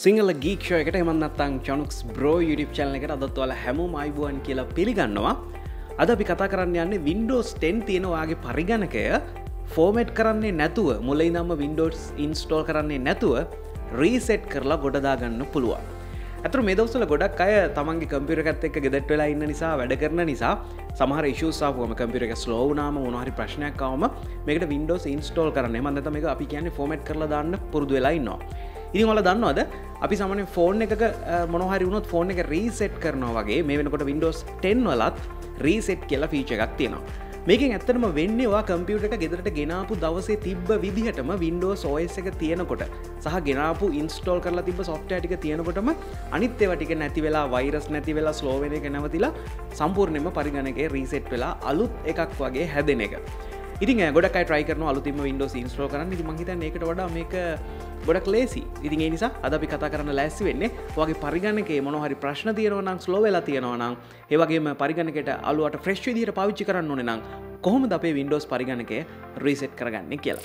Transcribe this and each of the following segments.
සිංහල ගීක්ෂෝ එකට එමන්නත්තං චනුක්ස් බ්‍රෝ YouTube channel එකට අදත් ඔයාලා හැමෝම ආයුබෝවන් කියලා පිළිගන්නවා. අද අපි කතා කරන්න යන්නේ Windows 10 තියෙන ඔයාගේ පරිගණකය ෆෝමැට් කරන්නේ නැතුව මුලින් ඉඳන්ම Windows install කරන්නේ නැතුව රීසෙට් කරලා ගොඩ දාගන්න පුළුවන්. අතට මේ දවස්වල ගොඩක් අය තමන්ගේ කම්පියුටර් එකත් එක්ක ගෙදරට වෙලා ඉන්න නිසා වැඩ කරන නිසා සමහර issues ආවම කම්පියුටර් එක slow වුණාම මොන හරි ප්‍රශ්නයක් ආවම මේකට Windows install කරන්න. එහෙම නැත්නම් මේක අපි කියන්නේ ෆෝමැට් කරලා දාන්න පුරුදු වෙලා ඉන්නවා. ඉතින් ඔයාලා දන්නවද අපි සාමාන්‍යයෙන් ෆෝන් එකක මොන හරි වුණොත් ෆෝන් එක රීසෙට් කරනවා වගේ මේ වෙනකොට Windows 10 වලත් රීසෙට් කියලා ෆීචර් එකක් තියෙනවා. මේකෙන් ඇත්තටම වෙන්නේ ඔයා කම්පියුටර් එක ගෙදරට ගෙනාපු දවසේ තිබ්බ විදිහටම Windows OS එක තියෙනකොට සහ ගෙනාපු ඉන්ස්ටෝල් කරලා තිබ්බ software ටික තියෙනකොටම අනිත් ඒවා ටික නැති වෙලා වෛරස් නැති වෙලා ස්ලෝ වෙන එක නැවතිලා සම්පූර්ණයෙන්ම පරිගණකේ රීසෙට් වෙලා අලුත් එකක් වගේ හැදෙන එක. ඉතින් ගොඩක් අය try කරනවා අලුතින්ම Windows install කරන්න. ඉතින් මම හිතන්නේ ඒකට වඩා මේක ගොඩක් ලේසි. ඉතින් ඒ නිසා අද අපි කතා කරන්න ලෑස්ති වෙන්නේ ඔයාගේ පරිගණකේ මොනවා හරි ප්‍රශ්න තියෙනවා නම් ස්ලෝ වෙලා තියෙනවා නම් ඒ වගේම පරිගණකයට අලුවට ෆ්‍රෙෂ් විදිහට පාවිච්චි කරන්න ඕනේ නම් කොහොමද අපේ Windows පරිගණකය රීසෙට් කරගන්නේ කියලා.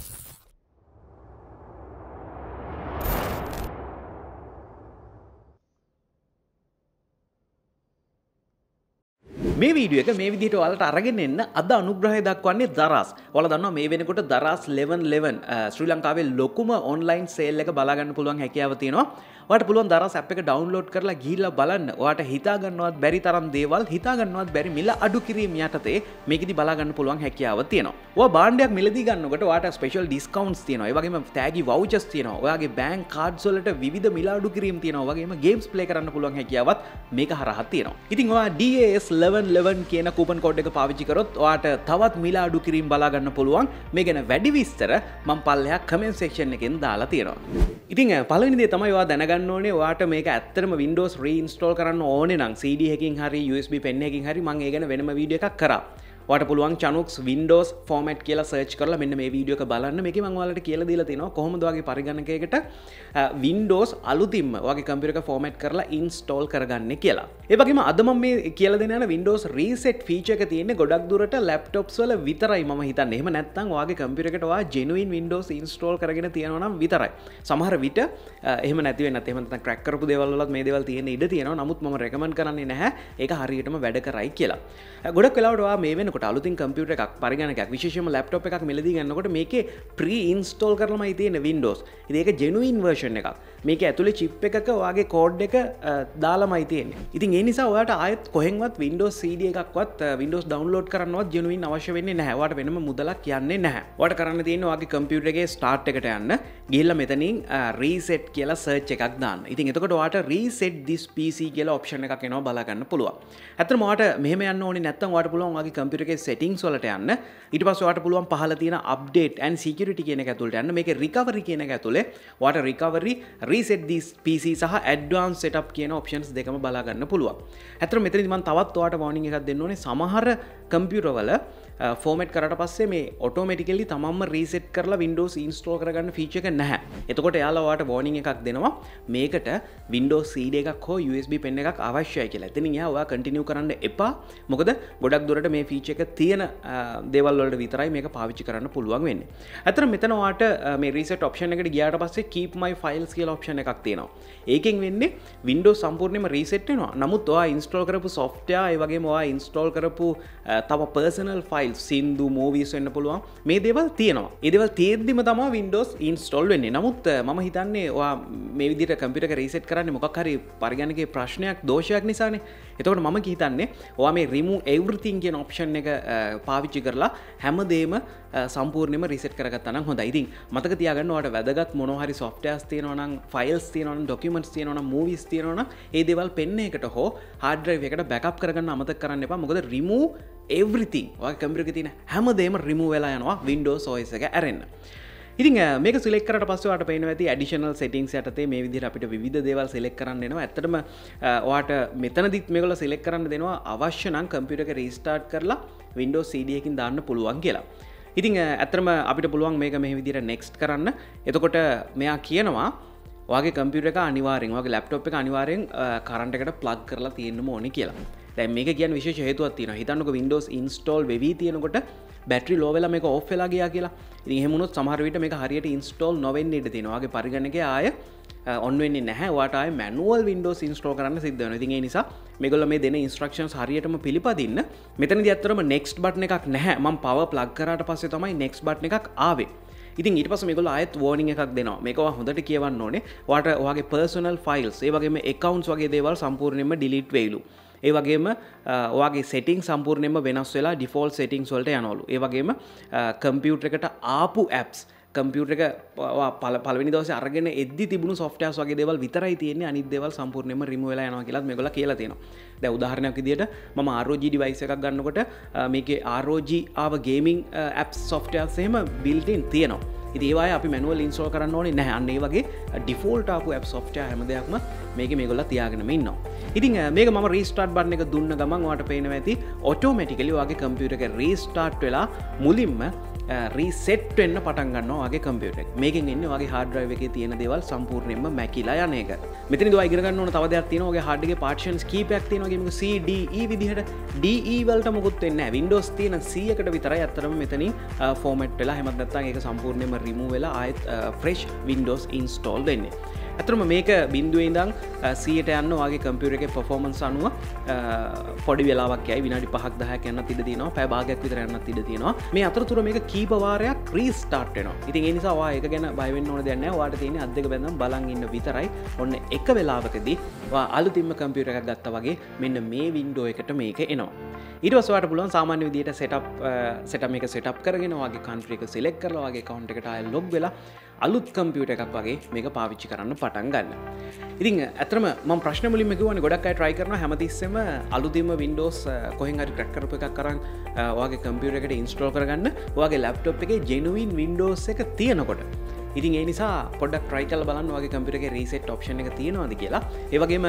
මේ වීඩියෝ එක මේ විදිහට ඔයාලට අරගෙන එන්න අද අනුග්‍රහය දක්වන්නේ දරස්. ඔයාලා දන්නවා මේ වෙනකොට දරස් 1111 ශ්‍රී ලංකාවේ ලොකුම ඔන්ලයින් සේල් එක බලා ගන්න පුළුවන් හැකියාව තියෙනවා. ඔයාලට පුළුවන් දරස් ඇප් එක ඩවුන්ලෝඩ් කරලා ගිහිල්ලා බලන්න. ඔයාලට හිතා ගන්නවත් බැරි තරම් දේවල් හිතා ගන්නවත් බැරි මිල අඩු කිරීම යටතේ මේකෙදි බලා ගන්න පුළුවන් හැකියාව තියෙනවා. ඔයා භාණ්ඩයක් මිලදී ගන්නකොට ඔයාලට ස්පෙෂල් ඩිස්කවුන්ට්ස් තියෙනවා. ඒ වගේම තෑගි වවුචර්ස් තියෙනවා. ඔයාගේ බැංක් කාඩ්ස් වලට විවිධ මිල අඩු කිරීම තියෙනවා. ඒ වගේම ගේම්ස් ප්ලේ කරන්න පුළුවන් හැකියාවත් මේක හරහා තියෙනවා. ඉතින් ඔයා DAS 1111 කියන කූපන් කෝඩ් එක පාවිච්චි කරොත් ඔයාට තවත් මිල අඩු කිරීම බලා ගන්න පුළුවන්. මේ ගැන වැඩි විස්තර මම පල්ලෙහා කමෙන්ට් සෙක්ෂන් එකෙන් දාලා තියෙනවා. ඉතින් පළවෙනි දේ තමයි ඔයා දැනගන්න ඕනේ ඔයාට මේක ඇත්තටම Windows reinstall කරන්න ඕනේ නම් CD එකකින් හරි USB pen එකකින් හරි මම ඒ ගැන වෙනම වීඩියෝ එකක් කරා. ඔයාට පුළුවන් චනුක්ස් Windows format කියලා search කරලා මෙන්න මේ වීඩියෝ එක බලන්න. මේකේ මම ඔයාලට කියලා දීලා තිනවා කොහොමද ඔයාගේ පරිගණකයකට Windows අලුතින්ම ඔයාගේ කම්පියුටර් එක format කරලා install කරගන්නේ කියලා. ඒ වගේම අද මම මේ කියලා දෙන යන Windows reset feature එක තියෙන්නේ ගොඩක් දුරට laptops වල විතරයි මම හිතන්නේ. එහෙම නැත්නම් ඔයාගේ කම්පියුටර් එකට ඔයා genuine Windows install කරගෙන තියනවා නම් විතරයි. සමහර විට එහෙම නැති වෙන්නේ නැත්නම් එහෙම නැත්නම් crack කරපු දේවල් වලත් මේ දේවල් තියෙන ඉඩ තියෙනවා. නමුත් මම recommend කරන්නේ නැහැ ඒක හරියටම වැඩ කරයි කියලා. ගොඩක් වෙලාවට ඔයා මේ වෙනකොට අලුතින් කම්පියුටර් එකක් පරිගණකයක් විශේෂයෙන්ම ලැප්ටොප් එකක් මිලදී ගන්නකොට මේකේ ප්‍රී ඉන්ස්ටෝල් කරලාමයි තියෙන Windows. ඉතින් ඒක genuine version එකක්. මේකේ ඇතුලේ chip එකක ඔයාගේ කෝඩ් එක දාලාමයි තියෙන්නේ. ඉතින් ඒ නිසා ඔයාට ආයෙත් කොහෙන්වත් Windows CD එකක්වත් Windows download කරන්නවත් genuine අවශ්‍ය වෙන්නේ නැහැ. ඔයාට වෙනම මුදලක් යන්නේ නැහැ. ඔයාට කරන්න තියෙන්නේ ඔයාගේ කම්පියුටර් එකේ start එකට යන්න. ගිහිල්ලා මෙතනින් reset කියලා search එකක් දාන්න. ඉතින් එතකොට ඔයාට reset this PC කියලා option එකක් එනවා බලා ගන්න පුළුවන්. ඇත්තටම ඔයාට මෙහෙම යන්න ඕනේ නැත්නම් ඔයාට පුළුවන් ඔයාගේ කම්පියුටර් එකේ settings වලට යන්න. ඊට පස්සේ ඔයාට පුළුවන් පහළ තියෙන update and security කියන එක ඇතුළට යන්න. මේකේ recovery කියන එක ඇතුලේ ඔයාට recovery reset this PC සහ advanced setup කියන options දෙකම බලා ගන්න පුළුවන්. ඇත්තටම මෙතනදී මම තවත් ඔයාට warning එකක් දෙන්න ඕනේ. සමහර කම්පියුටර් වල ෆෝමැට් කරාට පස්සේ මේ ඔටෝමැටිකලි තමන්ම රීසෙට් කරලා Windows install කරගන්න ෆීචර් එක නැහැ. එතකොට එයාලා ඔයාට warning එකක් දෙනවා මේකට Windows CD එකක් හෝ USB pen එකක් අවශ්‍යයි කියලා. එතනින් එහා ඔයා continue කරන්න එපා. මොකද ගොඩක් දුරට මේ ෆීචර් එක තියෙන දේවල් වලට විතරයි මේක පාවිච්චි කරන්න පුළුවන් වෙන්නේ. අතන මෙතන ඔයාට මේ reset option එකට ගියාට පස්සේ keep my files කියලා option එකක් තියෙනවා. ඒකෙන් වෙන්නේ Windows සම්පූර්ණයෙන්ම reset වෙනවා. නමුත් ඔයා install කරපු software ඒ වගේම ඔයා install කරපු තව personal files සින්දු movies වෙන්න පුළුවන් මේ දේවල් තියෙනවා. ඒ දේවල් තියෙද්දිම තමයි Windows install වෙන්නේ. නමුත් මම හිතන්නේ ඔයා මේ විදිහට කම්පියුටර් එක රීසෙට් කරන්නේ මොකක් හරි පරිගණකයේ ප්‍රශ්නයක් දෝෂයක් නිසානේ. එතකොට මම හිතන්නේ ඔයා මේ remove everything කියන option එක පාවිච්චි කරලා හැමදේම සම්පූර්ණයෙන්ම රීසෙට් කරගත්තා නම් හොඳයි. ඉතින් මතක තියාගන්න ඔයාට වැදගත් මොනවා හරි softwares තියෙනවා නම් files තියෙනවා නම් documents තියෙනවා නම් movies තියෙනවා නම් ඒ දේවල් pen එකකට හෝ hard drive එකට backup කරගන්න අමතක කරන්න එපා. මොකද remove everything ඔයාගේ කම්පියුටර් එකේ තියෙන හැමදේම remove වෙලා යනවා Windows OS එක ඇරෙන්න. ඉතින් මේක සිලෙක්ට් කරලා පස්සේ ඔයාලට පේනවා ඇති additional settings යටතේ මේ විදිහට අපිට විවිධ දේවල් සිලෙක්ට් කරන්න එනවා. ඇත්තටම ඔයාට මෙතනදිත් මේගොල්ලෝ සිලෙක්ට් කරන්න දෙනවා අවශ්‍ය නම් කම්පියුටර් එක රීස්ටාර්ට් කරලා Windows CD එකකින් දාන්න පුළුවන් කියලා. ඉතින් ඇත්තටම අපිට පුළුවන් මේක මේ විදිහට next කරන්න. එතකොට මෙයා කියනවා ඔයාගේ කම්පියුටර් එක අනිවාර්යෙන් ඔයාගේ ලැප්ටොප් එක අනිවාර්යෙන් කරන්ට් එකට ප්ලග් කරලා තියෙන්න ඕනේ කියලා. දැන් මේක කියන්නේ විශේෂ හේතුවක් තියෙනවා. හිතන්නකෝ Windows install වෙවි තියෙනකොට බැටරි ලෝ වෙලා මේක ඕෆ් වෙලා ගියා කියලා. ඉතින් එහෙම වුණොත් සමහර විට මේක හරියට install නොවෙන්න ඉඩ තියෙනවා. ඔයාගේ පරිගණකයේ ආය ඔන් වෙන්නේ නැහැ. ඔයාට ආයේ manual Windows install කරන්න සිද්ධ වෙනවා. ඉතින් ඒ නිසා මේගොල්ලෝ මේ දෙන instructions හරියටම පිළිපදින්න. මෙතනදී ඇත්තටම next button එකක් නැහැ. මම power plug කරාට පස්සේ තමයි next button එකක් ආවේ. ඉතින් ඊට පස්සේ මේගොල්ලෝ ආයෙත් warning එකක් දෙනවා. මේක ඔයා හොඳට කියවන්න ඕනේ. ඔයාට ඔයාගේ personal files, ඒ වගේම accounts වගේ දේවල් සම්පූර්ණයෙන්ම delete වෙයිලු. ඒ වගේම ඔයාගේ settings සම්පූර්ණයෙන්ම වෙනස් වෙලා default settings වලට යනවලු. ඒ වගේම computer එකට ආපු apps කම්පියුටර් එක පළවෙනි දවසේ අරගෙන එද්දි තිබුණු softwares වගේ දේවල් විතරයි තියෙන්නේ. අනිත් දේවල් සම්පූර්ණයෙන්ම remove වෙලා යනවා කියලාත් මේගොල්ලෝ කියලා තියෙනවා. දැන් උදාහරණයක් විදියට මම ROG device එකක් ගන්නකොට මේකේ ROG ආව gaming apps softwares එහෙම built in තියෙනවා. ඉතින් ඒවායේ අපි manual install කරන්න ඕනේ නැහැ. අන්න ඒ වගේ default ආපු app software හැම දෙයක්ම මේකේ මේගොල්ලෝ තියාගෙනම ඉන්නවා. ඉතින් මේක මම restart button එක දුන්න ගමන් ඔයාලට පේනවා ඇති automatically ඔයාගේ computer එක restart වෙලා මුලින්ම රීසෙට් වෙන්න පටන් ගන්නවා ඔයාගේ කම්පියුටර් එක. මේකෙන් එන්නේ ඔයාගේ hard drive එකේ තියෙන දේවල් සම්පූර්ණයෙන්ම මැකිලා යන එක. මෙතනදී ඔයා ඉගෙන ගන්න ඕන තව දෙයක් තියෙනවා. ඔයාගේ hard එකේ partitions කීපයක් තියෙනවා. මේක C D E විදිහට DE වලට මොකුත් වෙන්නේ නැහැ. Windows තියෙන C එකට විතරයි අත්‍තරම මෙතනින් format වෙලා එහෙමත් නැත්නම් ඒක සම්පූර්ණයෙන්ම remove වෙලා ආයෙත් fresh Windows install වෙන්නේ. ඇතරම මේක බින්දුවේ ඉඳන් 100ට යන්න ඔයාගේ කම්පියුටර් එකේ performance අනුව පොඩි වෙලාවක් යයි විනාඩි 5ක් 10ක් යන්නත් ඉඩ තියෙනවා. පැය භාගයක් විතර යන්නත් ඉඩ තියෙනවා. මේ අතරතුර මේක කීප වාරයක් රීස්ටාර්ට් වෙනවා. ඉතින් ඒ නිසා ඔයා ඒක ගැන බය වෙන්න ඕන දෙයක් නැහැ. ඔයාට තියෙන්නේ අත් දෙක බැඳන් බලන් ඉන්න විතරයි. ඔන්න එක වෙලාවකදී ඔයා අලුතින්ම කම්පියුටර් එකක් ගත්තා වගේ මෙන්න මේ වින්ඩෝ එකට මේක එනවා. ඊට පස්සේ ඔයාට පුළුවන් සාමාන්‍ය විදිහට setup එක setup කරගෙන ඔයාගේ country එක select කරලා ඔයාගේ account එකට ආයෙ log වෙලා අලුත් කම්පියුටර් එකක් වගේ මේක පාවිච්චි කරන්න පටන් ගන්න. ඉතින් ඇත්තටම මම ප්‍රශ්න මුලින්ම කිව්වනේ ගොඩක් අය try කරනවා හැමතිස්සෙම අලුතින්ම Windows කොහෙන් හරි crack කරපු එකක් අරන් ඔයාගේ කම්පියුටර් එකට install කරගන්න ඔයාගේ laptop එකේ genuine Windows එක තියෙනකොට. ඉතින් ඒ නිසා පොඩ්ඩක් try කරලා බලන්න ඔයාගේ කම්පියුටර් එකේ reset option එක තියෙනවද කියලා. ඒ වගේම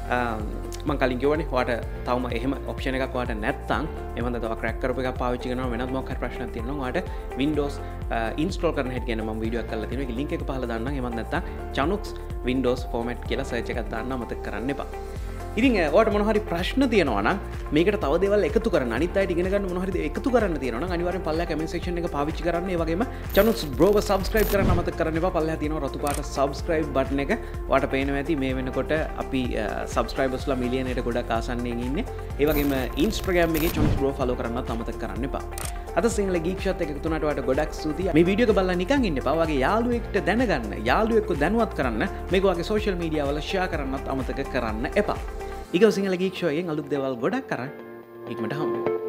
මම කලින් කිව්වනේ ඔයාට තවම එහෙම option එකක් ඔයාට නැත්නම් එහෙම නැත්නම් ඔයා crack කරපු එකක් පාවිච්චි කරනවා වෙනත් මොකක් හරි ප්‍රශ්නක් තියෙනවා ඔයාට Windows install කරන හැටි ගැන මම වීඩියෝ එකක් කරලා තියෙනවා. ඒකේ link එක පහළ දාන්නම්. එහෙම නැත්නම් Chanux Windows format කියලා search එකක් දාන්න අමතක කරන්න එපා. ඉතින් ඔයාට මොන හරි ප්‍රශ්න තියෙනවා නම් මේකට තව දේවල් එකතු කරන්න අනිත් අයට ඉගෙන ගන්න මොන හරි එකතු කරන්න තියෙනවා නම් අනිවාර්යෙන් පල්ලෙහා comment section එක පාවිච්චි කරන්න. ඒ වගේම Chanux Browser subscribe කරන්න අමතක කරන්න එපා. පල්ලෙහා තියෙනවා රතු පාට subscribe button එක. ඔයාට පේනවා ඇති මේ වෙනකොට අපි subscribers ලා මිලියනයට ගොඩක් ආසන්නයෙන් ඉන්නේ. ඒ වගේම Instagram එකේ Chanux Bro follow කරන්නත් අමතක කරන්න එපා. අද සිංහල ගීක් ෂොට් එකක තුනට ඔයාලට ගොඩක් ස්තුතියි. මේ වීඩියෝ එක බලලා නිකන් ඉන්න එපා. ඔයාගේ යාළුවෙක්ට දැනගන්න, යාළුවෙක්ව දැනුවත් කරන්න, මේක ඔයාගේ social media වල share කරන්නත් අමතක කරන්න එපා. ඊගොල්ලෝ සිංහල ගීක් ෂෝ එකෙන් අලුත් දේවල් ගොඩක් කරන් ඉක්මනට හම්බ වෙමු.